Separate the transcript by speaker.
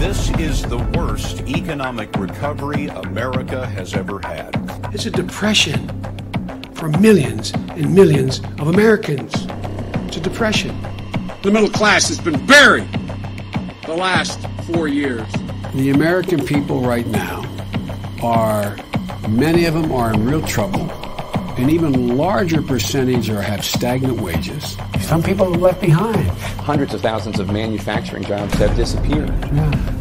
Speaker 1: This is the worst economic recovery America has ever had.
Speaker 2: It's a depression for millions and millions of Americans. It's a depression.
Speaker 3: The middle class has been buried the last 4 years.
Speaker 4: The American people right now many of them are in real trouble. An even larger percentage have stagnant wages. Some people are left behind.
Speaker 5: Hundreds of thousands of manufacturing jobs have disappeared.
Speaker 4: Yeah.